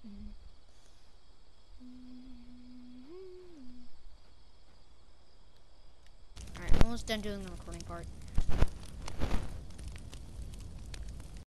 Alright, I'm almost done doing the recording part.